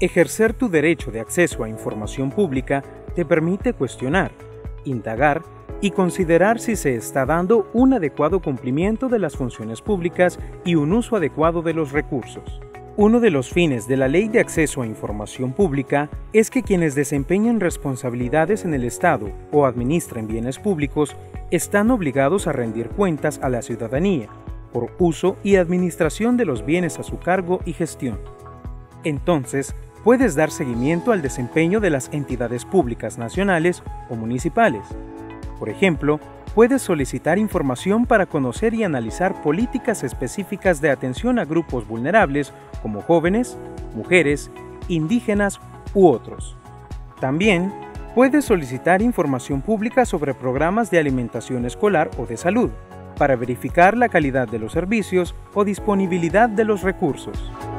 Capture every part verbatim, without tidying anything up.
Ejercer tu derecho de acceso a información pública te permite cuestionar, indagar y considerar si se está dando un adecuado cumplimiento de las funciones públicas y un uso adecuado de los recursos. Uno de los fines de la Ley de Acceso a Información Pública es que quienes desempeñan responsabilidades en el Estado o administran bienes públicos están obligados a rendir cuentas a la ciudadanía por uso y administración de los bienes a su cargo y gestión. Entonces, puedes dar seguimiento al desempeño de las entidades públicas nacionales o municipales. Por ejemplo, puedes solicitar información para conocer y analizar políticas específicas de atención a grupos vulnerables como jóvenes, mujeres, indígenas u otros. También puedes solicitar información pública sobre programas de alimentación escolar o de salud, para verificar la calidad de los servicios o disponibilidad de los recursos.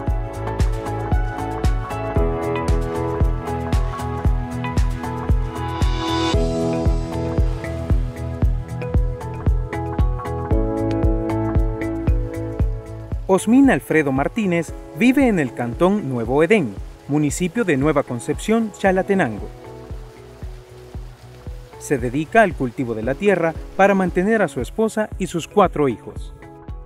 Osmin Alfredo Martínez vive en el cantón Nuevo Edén, municipio de Nueva Concepción, Chalatenango. Se dedica al cultivo de la tierra para mantener a su esposa y sus cuatro hijos.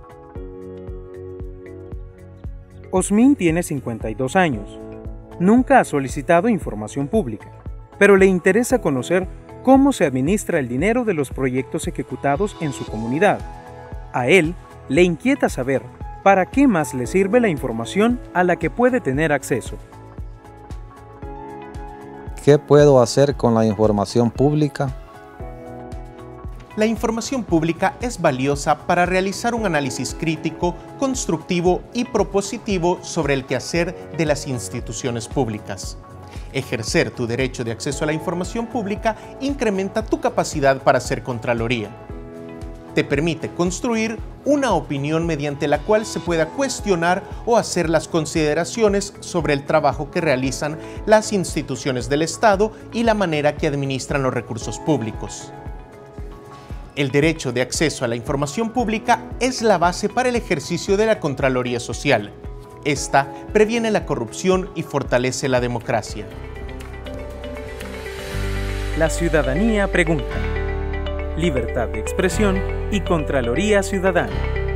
Osmin tiene cincuenta y dos años. Nunca ha solicitado información pública, pero le interesa conocer cómo se administra el dinero de los proyectos ejecutados en su comunidad. A él le inquieta saber ¿para qué más le sirve la información a la que puede tener acceso? ¿Qué puedo hacer con la información pública? La información pública es valiosa para realizar un análisis crítico, constructivo y propositivo sobre el quehacer de las instituciones públicas. Ejercer tu derecho de acceso a la información pública incrementa tu capacidad para hacer Contraloría. Te permite construir una opinión mediante la cual se pueda cuestionar o hacer las consideraciones sobre el trabajo que realizan las instituciones del Estado y la manera que administran los recursos públicos. El derecho de acceso a la información pública es la base para el ejercicio de la Contraloría Social. Esta previene la corrupción y fortalece la democracia. La ciudadanía pregunta. Libertad de expresión y Contraloría Ciudadana.